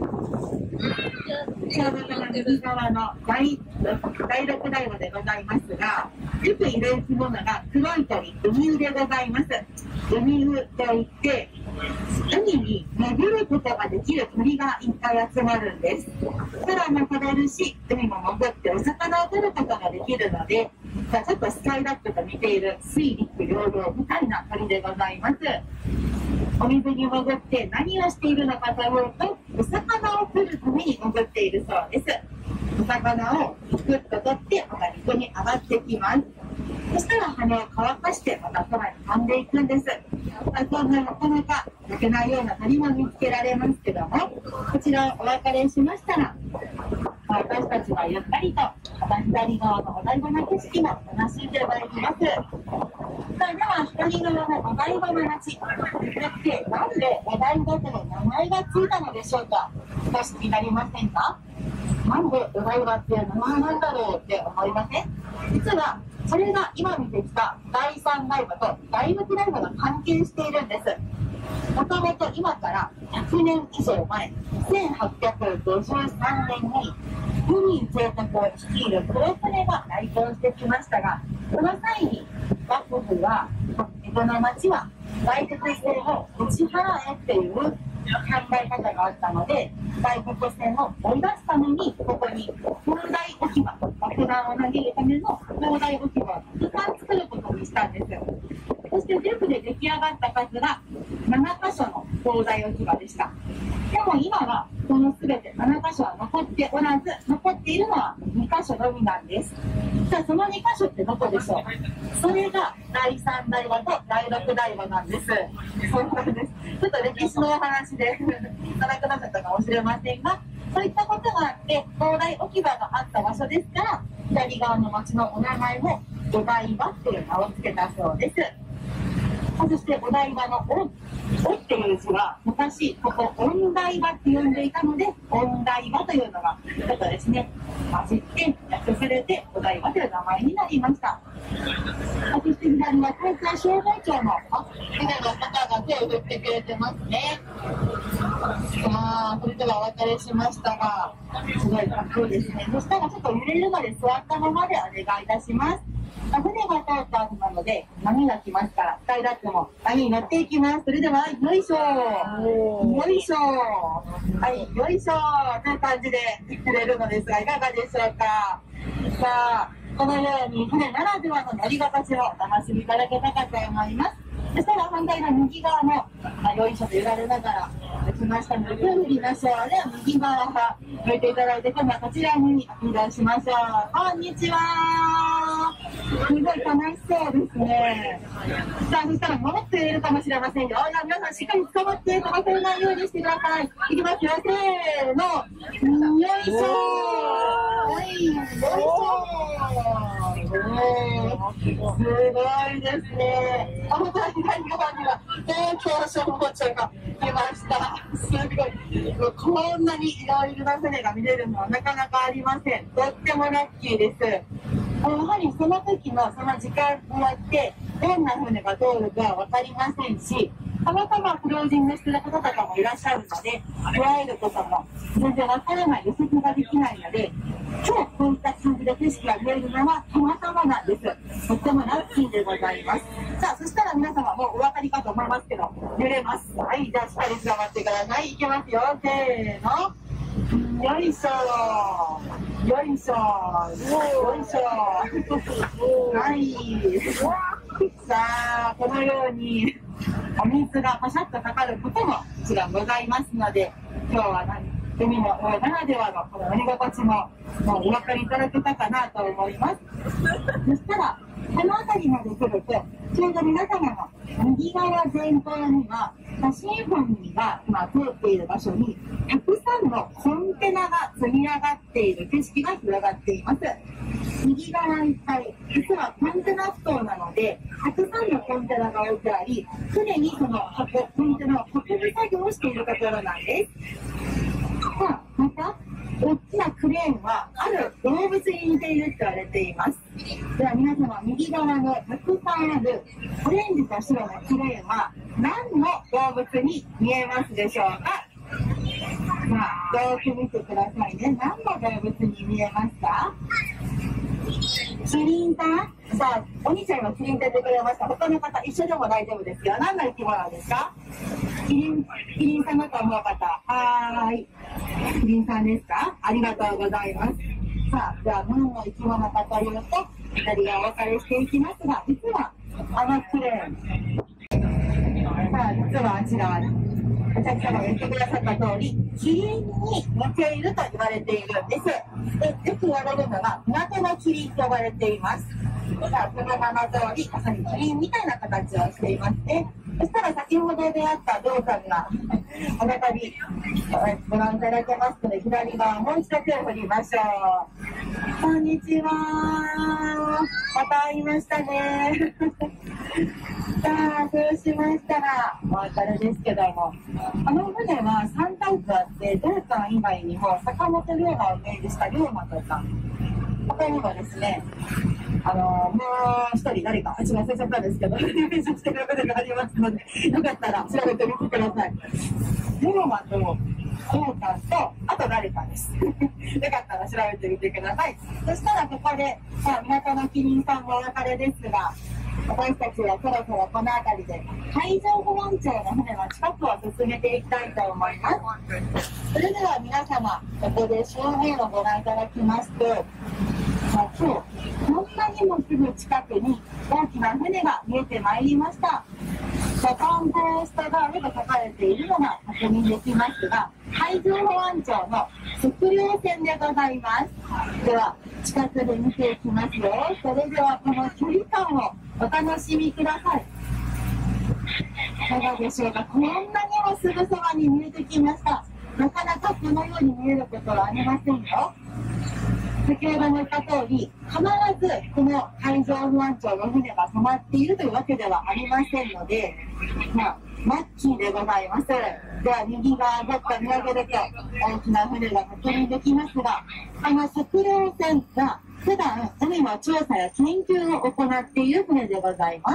ちょうどこの右側の第六台場でございますが、よくいる生き物が黒い鳥、ウミウでございます。ウミウといって、海に潜ることができる鳥がいっぱい集まるんです。空も飛べるし、海も潜ってお魚を取ることができるので、ちょっとスカイダックと似ている水陸両用みたいな鳥でございます。お水に潜って何をしているのかというと、お魚を取るために潜っているそうです。お魚をピクッと取ってまた陸に上がってきます。そしたら羽を乾かしてまた空に飛んでいくんです。そんななかなか泣けないような鳥も見つけられますけども、こちらをお別れしましたら、私たちはゆったりとまた左側のお台場の景色も楽しんでまいります。さあ、では左側のお台場の街、でなんでお台場との名前がついたのでしょうか。少し気になりませんか。なんでお台場っていう名前なんだろうって思いません？実はそれが今見てきた第三台場と第六台場が関係しているんです。もともと今から100年以上前、1853年に海提督を率いる黒船が来航してきましたが、その際に幕府は江戸の町は外国船を打ち払えっていう考え方があったので、外国船を追い出すためにここに砲台置き場、爆弾を投げるための砲台置き場をたくさん作ることにしたんです。そして全部で出来上がった数が7箇所の砲台置き場でした。でも今はこの全て7箇所は残っておらず、残っているのは2箇所のみなんです。じゃあその2箇所ってどこでしょう。それが第3台場と第6台場なんです。そうなんです。ちょっと歴史のお話でいただくなかったかもしれませんが、そういったことがあって砲台置き場があった場所ですから、左側の町のお名前もお台場っていう名を付けたそうです。そしてお台場のおっていう字は昔ここ音台場って呼んでいたので、音台場というのがちょっとですね混じって訳されてお台場という名前になりました。 そして左は海上消防庁の船の方が手を振ってくれてますね。それではお別れしましたが、すごいかっこいいですね。そしたらちょっと揺れるので座ったままでお願いいたします。船が通った後なので波が来ますから、スカイダックも波に乗っていきます。それではよいしょよいしょ、はいよいしょという感じで釣れるのですが、いかがでしょうか。さあこのように船ならではの乗り心地をお楽しみいただけたかと思います。そしたら反対の右側も、よいしょと揺られながら来ましたので、手を振りましょう。では右側は向いていただいて、今度はこちらに移動しましょう。こんにちは。すごい楽しそうですね。さあそしたらもっと揺れるかもしれませんよ。皆さんしっかり捕まって飛ばされないようにしてください。いきますよ、せーの、よいしょはいよいしょすごいですね。本当に左側には東京消防庁が来ました。すごい。こんなにいろいろな船が見れるのはなかなかありません。とってもラッキーです。やはりその時のその時間によってどんな船が通るかは分かりませんし、たまたまクロージングしてる方とかもいらっしゃるので、出会えることも全然分からない、予測ができないので、今日こういった感じで景色が見えるのはたまたまなんです。とってもラッキーでございます。さあそしたら皆様もうお分かりかと思いますけど、揺れます。はい、じゃあしっかり捕まってください。いきますよ、せーの、よいしょよいしょよいしょはいさあこのようにお水がパシャッとかかることももちろんございますので、今日は海の上ならではのこの乗り心地もお分かりいただけたかなと思います。そしたらこの辺りまで来ると、ちょうど皆様の右側前方には写真本が今通っている場所にたくさんのコンテナが積み上がっている景色が広がっています。右側いっぱい、実はコンテナ埠頭なので、たくさんのコンテナが置いてあり、常にそのコンテナを運ぶ作業をしているところなんです。さあ、また大きなクレーンはある動物に似ていると言われています。では皆様、右側のたくさんあるオレンジと白のクレーンは何の動物に見えますでしょうか。よく見てくださいね。何の動物に見えますか。キリンさん。さあお兄ちゃんがキリンって言ってくれました。他の方一緒でも大丈夫ですよ。何の生き物ですか。キリンさんだと思う方。はーい、キリンさんですか。ありがとうございます。さあじゃあ何の生き物かというと、2人がお別れしていきますが、実はあのクレーン、さあ実はあちらお客様が言ってくださった通り、キリンに似ていると言われているんです。で、よく言われるのが港のキリンと呼ばれています。さあその名の通り、まさにキリンみたいな形をしていますね。そしたら先ほど出会ったゾウさんがお腹にご覧いただけますので、左側もう一度手を振りましょう。こんにちは。また会いましたね。さあそうしましたらお別れですけども、この船は3タイプあって、ゾウさん以外にも坂本龍馬をイメージした龍馬とか、他にもですね、もう一人誰か、私忘れちゃったんですけど、イメージしてる船がありますので、よかったら調べてみてください。龍馬とゾウさんと、あと誰かです。よかったら調べてみてください。そしたらここで、港のキリンさんもお別れですが、私たちはそろそろこの辺りで海上保安庁の船の近くを進めていきたいと思います。それでは皆様、ここで正面をご覧いただきますと、今日こんなにもすぐ近くに大きな船が見えてまいりました。ジャパンコーストガードと書かれているのが確認できますが、海上保安庁の測量船でございます。では近くで見ていきますよ。それではこの距離感をお楽しみください。いかがでしょうか。こんなにもすぐそばに見えてきました。なかなかこのように見えることはありませんよ。先ほども言った通り、必ずこの海上保安庁の船が止まっているというわけではありませんので、ラッキーでございます。では右側どっか見上げると大きな船が確認できますが、測量船が普段海の調査や研究を行っている船でございます。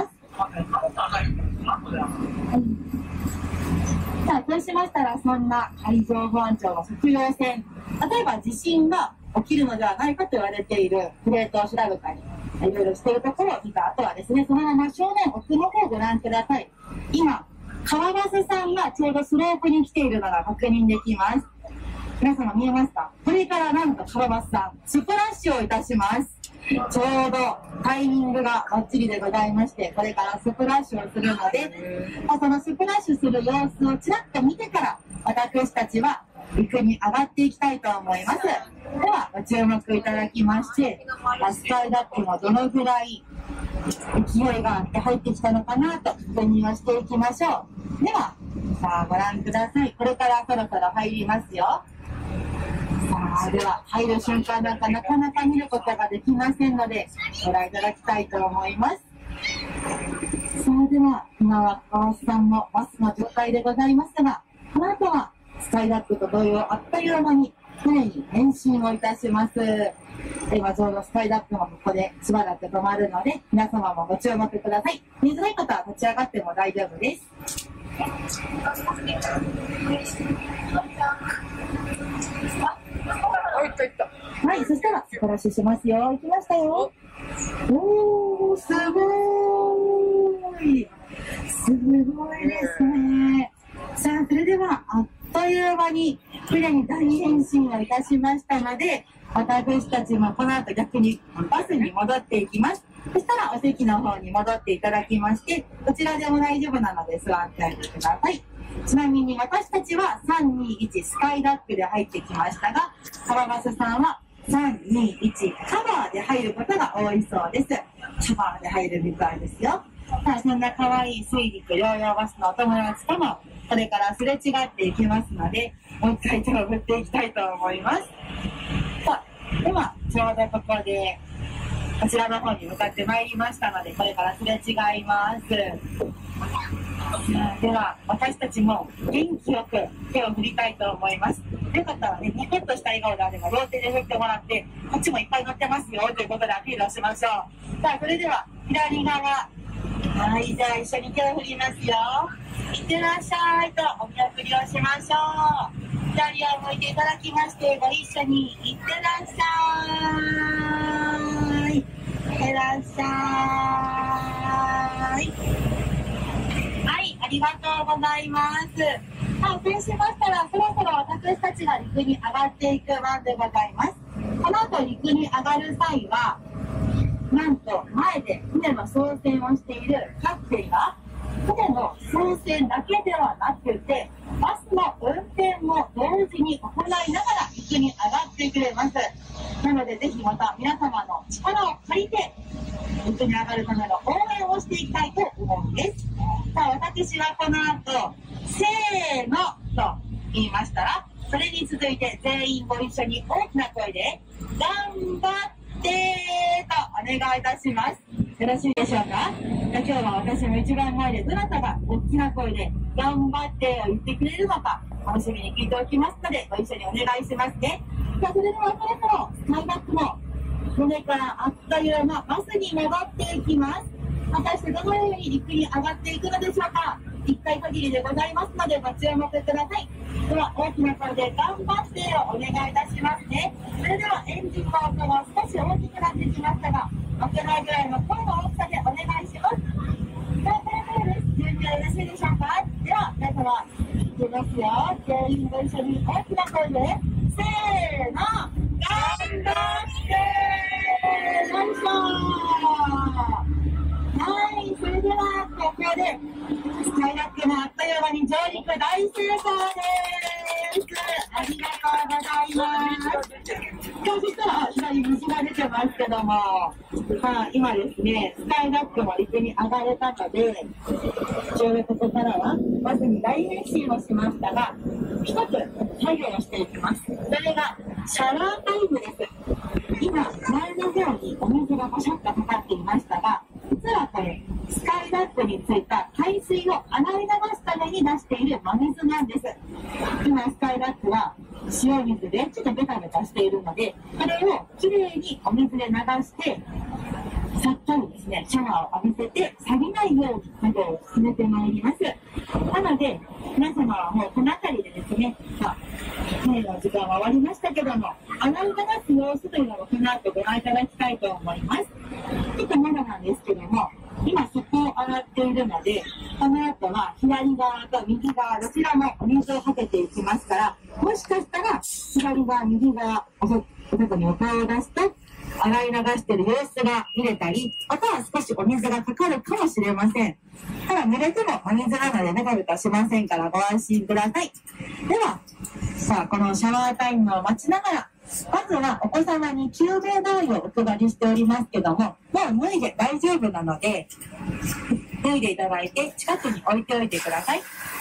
さあ、そうしましたら、そんな海上保安庁の測量船、例えば地震が起きるのではないかと言われているプレートを調べたり、いろいろしているところを見た後はですね、そのまま正面奥の方をご覧ください。今、カワバスさんがちょうどスロープに来ているのが確認できます。皆様見えますか？これからなんとカワバスさん、スプラッシュをいたします。ちょうどタイミングがバッチリでございまして、これからスプラッシュをするので、そのスプラッシュする様子をちらっと見てから、私たちは陸に上がっていきたいと思います。では、ご注目いただきまして、スカイダックもどのぐらい勢いがあって入ってきたのかなと確認をしていきましょう。では、さあご覧ください。これからそろそろ入りますよ。さあ、では入る瞬間なんかなかなか見ることができませんので、ご覧いただきたいと思います。それでは、今は川内さんもバスの状態でございますが、この後はスカイダックと同様あっという間に船に変身をいたします。今ちょうどスカイダックもここでしばらく止まるので、皆様もご注目ください。見づらい方は立ち上がっても大丈夫です。はい、そしたらスプラッシュしますよ。行きましたよ。おー、すごーい。すごいですね。さあ、それではあっという間に船に大変身をいたしましたので、私たちもこの後逆にバスに戻っていきます。そしたらお席の方に戻っていただきまして、こちらでも大丈夫なので座っておいてください。ちなみに私たちは321スカイダックで入ってきましたが、カワバスさんは321カバーで入ることが多いそうです。カバーで入るみたいですよ。さあ、そんな可愛い水陸両用バスのお友達ともこれからすれ違っていきますので、もう一回手を振っていきたいと思います。さあ、ではちょうどここでこちらの方に向かってまいりましたので、これからすれ違います。では私たちも元気よく手を振りたいと思います。よかったらね、ニコッとした笑顔であれば両手で振ってもらって、こっちもいっぱい乗ってますよということでアピールをしましょう。さあ、それでは左側、はい、じゃあ一緒に手を振りますよ。いってらっしゃいとお見送りをしましょう。左を向いていただきまして、ご一緒にいってらっしゃい。いってらっしゃい。はい、ありがとうございます。さあ、そうしましたら、そろそろ私たちが陸に上がっていく番でございます。この後陸に上がる際は、なんと前で船の操船をしているキャプテンが、船の操船だけではなくて、バスの運転も同時に行いながら陸に上がってくれます。なので、ぜひまた皆様の力を借りて、陸に上がるための応援をしていきたいと思うんです。さあ、私はこの後、せーのと言いましたら、それに続いて全員ご一緒に大きな声で、頑張ってとお願いいたします。よろしいでしょうか？今日は私も一番前でどなたが大きな声で頑張ってを言ってくれるのか楽しみに聞いておきますので、ご一緒にお願いしますね。さあ、それではそろそろスカイダックも船からあっという間バスに戻っていきます。果たしてどのように陸に上がっていくのでしょうか。1回限りでございますのでご注目ください。では大きな声で頑張ってをお願いいたしますね。それではエンジンの音が少し大きくなってきましたが、負けないぐらいの声の大きさでお願いします。さあ、それからです。準備はよろしいでしょうか。では皆様いきますよ。全員ご一緒に大きな声でせーの、頑張ってよいしょ。はい、それではここでスカイダックもあっという間に上陸大成功です。ありがとうございます。今日そしたら左虫が出てますけども、今ですね、スカイダックも陸に上がれたので、ちょうどここからはバスに大変身をしましたが、一つ作業をしていきます。それがシャワータイムです。今前の方にお水がパシャッとかかっていましたが、実はこれスカイダックについた海水を洗い流すために出している真水なんです。今スカイダックは塩水水でちょっとベタベタしているので、これをきれいにお水で流してさっとですね、シャワーを浴びせて錆びないように作業を進めてまいります。なので皆様はもうこの辺りでですね、前の時間は終わりましたけども、洗い流す様子というのをこの後ご覧いただきたいと思います。ちょっとまだなんですけども、今そこを洗っているので、この後は左側と右側どちらもお水をかけていきますから、もしかしたら左側右側お外にお顔を出すと洗い流している様子が見れたり、または少しお水がかかるかもしれません。ただ濡れてもお水なのでベタベタしませんからご安心ください。では、さあこのシャワータイムを待ちながら、まずはお子様に救命胴衣をお配りしておりますけども、もう脱いで大丈夫なので、脱いでいただいて近くに置いておいてください。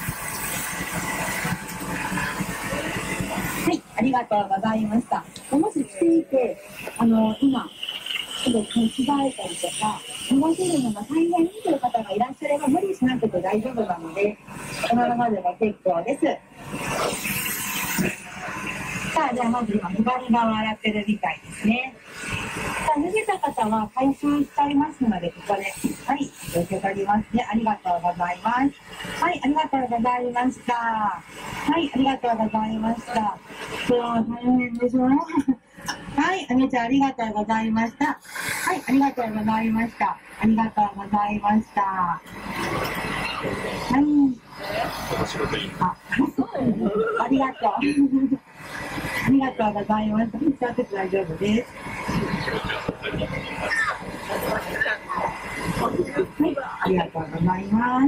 はい、ありがとうございました。もし着ていて、今、ちょっと着替えたりとか、脱がせるのが大変という方がいらっしゃれば無理しなくて大丈夫なので、このままでも結構です。さあ、じゃあまず今、左側洗ってるみたいですね。さあ、脱げた方は回収しちゃいますので、ここで、はい、受け取りますね。ありがとうございます。はい、ありがとうございました。はい、ありがとうございました。今日は大変でしょう。はい、あげちゃんありがとうございました。はい、ありがとうございました。ありがとうございました。はい。ありがとう。ありがとうございます。座って大丈夫です。はい、ありがとうございます。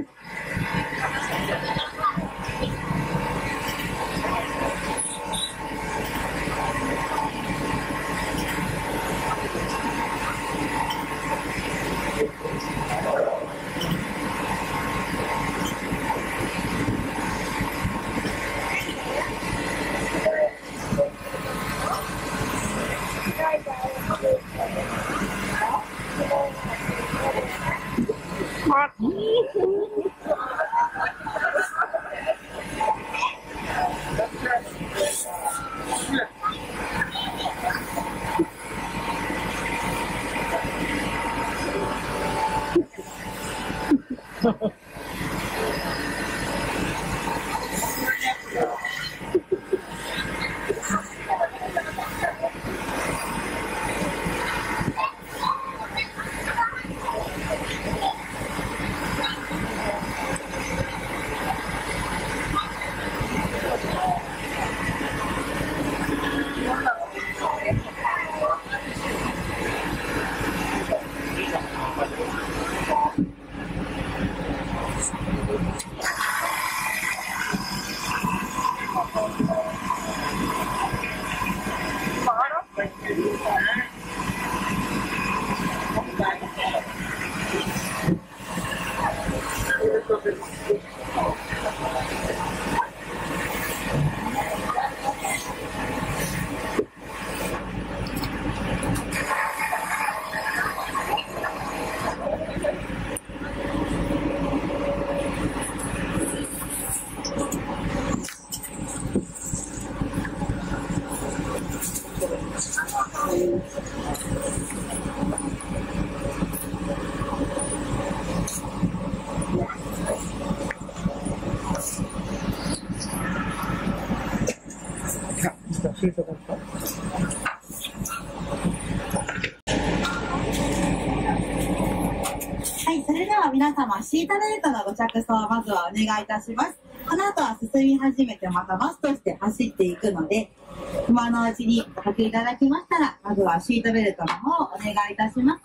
はい、それでは皆様、シートベルトのご着装をまずはお願いいたします。この後は進み始めてまたバスとして走っていくので、今のうちにおかけいただきましたら、まずはシートベルトの方をお願いいたします。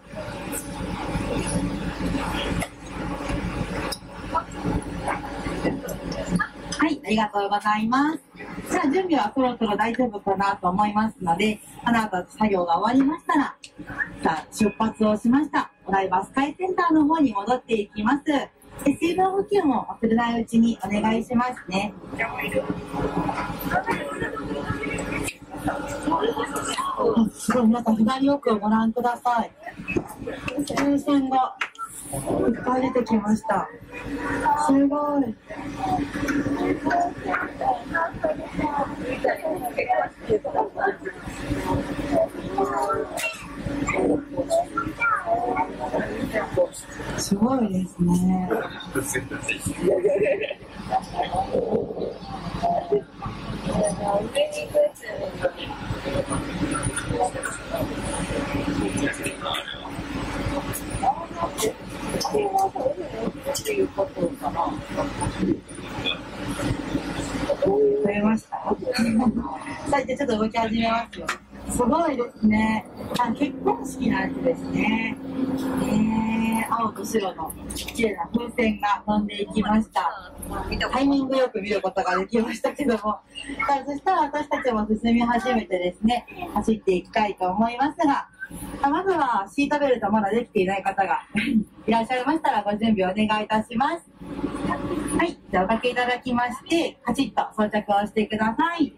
はい、ありがとうございます。じゃあ準備はそろそろ大丈夫かなと思いますので、この後作業が終わりましたら、さあ出発をしましたお台場スカイセンターの方に戻っていきます。水分補給も忘れないうちにお願いしますね。すごい、皆さん左奥をご覧ください。風船がいっぱい出てきました。すごい。すごいですね。増えました。さあ、じゃあちょっと動き始めますよ。すごいですね。結婚式のやつですね。青と白の綺麗な風船が飛んでいきました。タイミングよく見ることができましたけども、さあ、そしたら私たちも進み始めてですね、走っていきたいと思いますが、まずはシートベルトまだできていない方がいらっしゃいましたらご準備お願いいたします。はい、じゃあおかけいただきまして、カチッと装着をしてください。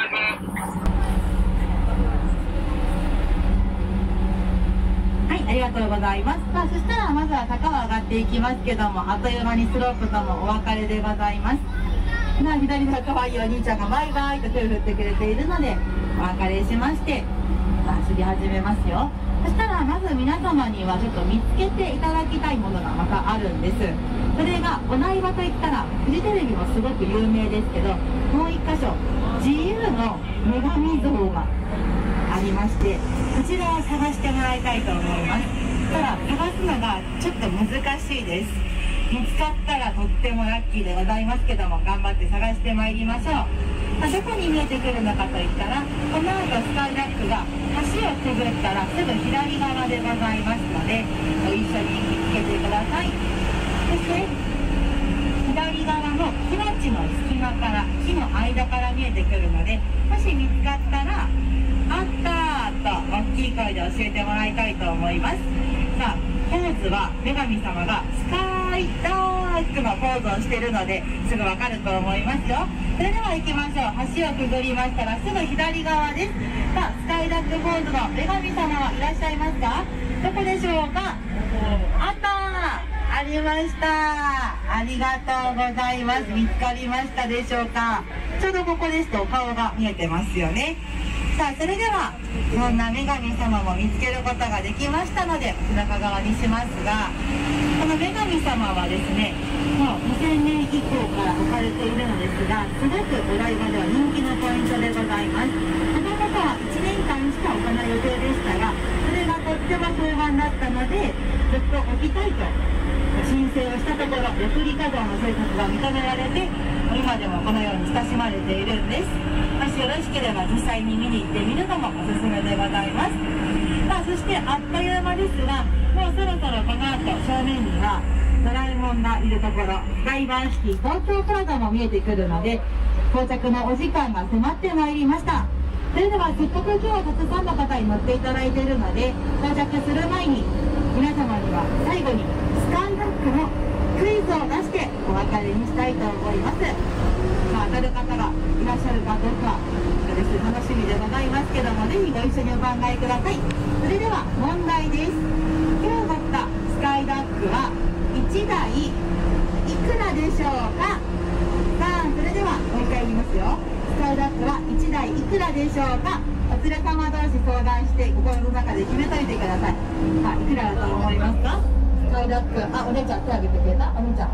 はい、ありがとうございます。さあ、そしたらまずは坂を上がっていきますけども、あっという間にスロープともお別れでございます。左の可愛いお兄ちゃんがバイバイと手を振ってくれているので、お別れしまして、走り始めますよ。そしたらまず皆様にはちょっと見つけていただきたいものがまたあるんです。それがお台場といったらフジテレビもすごく有名ですけど、もう一箇所自由の女神像がありまして、こちらを探してもらいたいと思います。ただ探すのがちょっと難しいです。見つかったらとってもラッキーでございますけども、頑張って探してまいりましょう。どこに見えてくるのかといったら、この後スカイラックが橋をくぐったらすぐ左側でございますので、ご一緒に見つけてください。そして左側の木の地の隙間から、木の間から見えてくるので、もし見つかったら「あったー」と大きい声で教えてもらいたいと思います。さあ、ポーズは女神様がスカイダークのポーズをしているのですぐわかると思いますよ。それでは行きましょう。橋をくぐりましたらすぐ左側です。さあ、スカイダックポーズの女神様はいらっしゃいますか？どこでしょうか？あったー、ありました。ありがとうございます。見つかりましたでしょうか？ちょうどここですと顔が見えてますよね。さあ、それではそんな女神様も見つけることができましたので背中側にしますが、この女神様はですね、もう2000年以降から置かれているのですが、すごくお台場では人気のポイントでございます。もともとは1年間しか置かない予定でしたが、それがとっても評判だったのでずっと置きたいと申請をしたところ、レプリカ像の制作が認められて、今でもこのように親しまれているんです。もしよろしければ実際に見に行ってみるのもおすすめでございます。さあ、そしてあっという間ですが、もうそろそろこの後正面にはドラえもんがいるところ、ダイバーシティ東京プラザも見えてくるので、到着のお時間が迫ってまいりました。それではせっかく今日はたくさんの方に乗っていただいているので、到着する前に皆様には最後にスカイダックのクイズを出してお別れにしたいと思います。当たる方がいらっしゃるかどうか楽しみでございますけども、ぜひご一緒にお考えください。それでは問題です。今日乗ったスカイダックは1台いくらでしょうか？さあ、それではもう一回言いますよ。スカイダックは1台いくらでしょうか？お連れ様同士相談して心の中で決めといてください。いくらだと思いますか？スカイダック、お姉ちゃん手挙げてくれた？お兄ちゃん、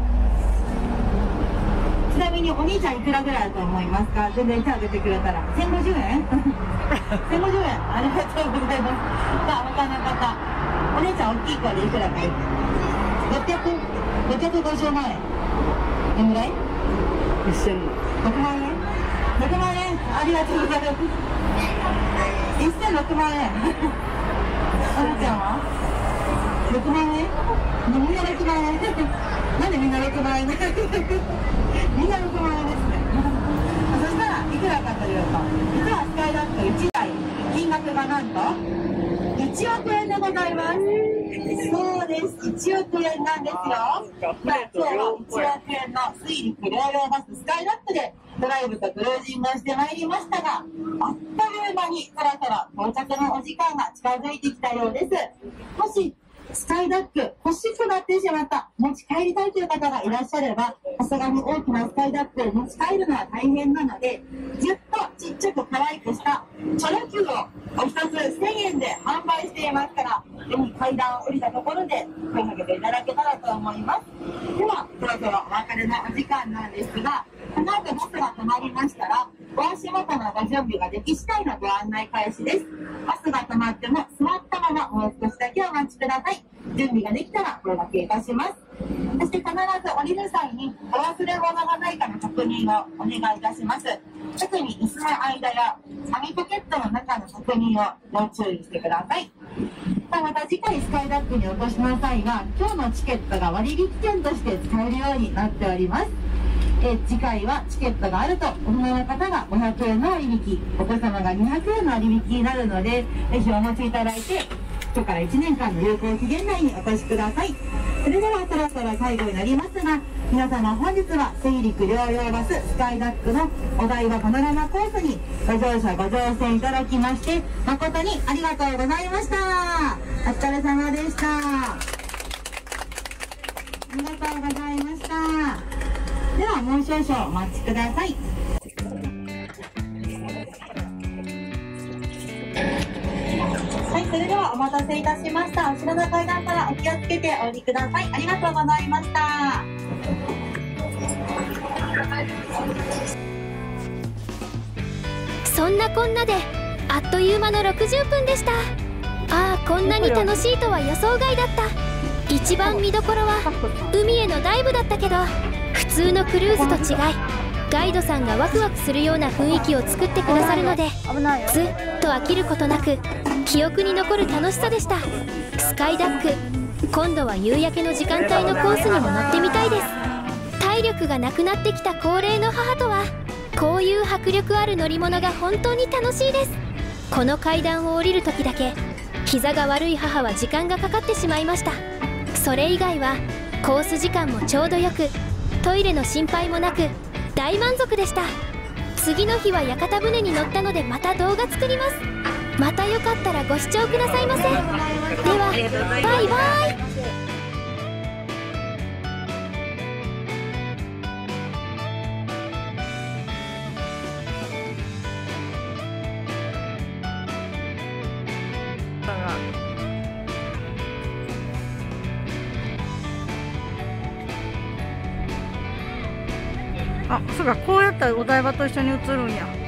ちなみにお兄ちゃんいくらぐらいだと思いますか？全然手挙げてくれたら1050円1050円、ありがとうございます。さあ、他の方、お姉ちゃん大きい声でいくらか言って650万円。どのぐらい？1000万。6万円？6万円、ありがとうございます。1006万円お姉ちゃんは6万円？みんな6万円なんでみんな6万円みんな6万円ですねそしたらいくらかというと、実はスカイダック1台金額がなんと1億円でございます。そうです、1億円なんですよ。今日は1億円の水陸両用バススカイダックでドライブとクルージングをしてまいりましたが、あっという間にそろそろ到着のお時間が近づいてきたようです。もしスカイダック欲しくなってしまった、持ち帰りたいという方がいらっしゃれば、さすがに大きなスカイダックを持ち帰るのは大変なので、ぎゅっとちっちゃく可愛くしたチョロ Q をお一つ1000円で販売していますから、ぜひ階段を降りたところで声かけていただけたらと思います。ではそろそろお別れのお時間なんですが、この後バスが止まりましたら、お足元のご準備ができ次第のご案内開始です。バスが止まっても座ったままもう少しだけお待ちください。準備ができたら声掛けいたします。そして必ず降りる際にお忘れ物がないかの確認をお願いいたします。特に椅子の間や紙ポケットの中の確認を要注意してください。また次回スカイダックにお越しの際は、今日のチケットが割引券として使えるようになっております。次回はチケットがあると大人の方が500円の割引、お子様が200円の割引になるので、ぜひお持ちいただいて今日から1年間の有効期限内にお越しください。それではそろそろ最後になりますが、皆様本日は水陸両用バススカイダックのお台場パノラマコースにご乗車ご乗船いただきまして誠にありがとうございました。お疲れ様でした。ありがとうございました。ではもう少々お待ちください。はい、それではお待たせいたしました。後ろの階段からお気をつけてお降りください。ありがとうございました。 そんなこんなであっという間の60分でした。ああ、こんなに楽しいとは予想外だった。一番見どころは海へのダイブだったけど、普通のクルーズと違いガイドさんがワクワクするような雰囲気を作ってくださるので、ずっと飽きることなく記憶に残る楽しさでした。スカイダック、今度は夕焼けの時間帯のコースにも乗ってみたいです。体力がなくなってきた高齢の母とはこういう迫力ある乗り物が本当に楽しいです。この階段を降りる時だけ膝が悪い母は時間がかかってしまいました。それ以外はコース時間もちょうどよく、トイレの心配もなく大満足でした。次の日は屋形船に乗ったのでまた動画作ります。またよかったらご視聴くださいませ。ではバイバイ。 あ、そうか、こうやったらお台場と一緒に映るんや。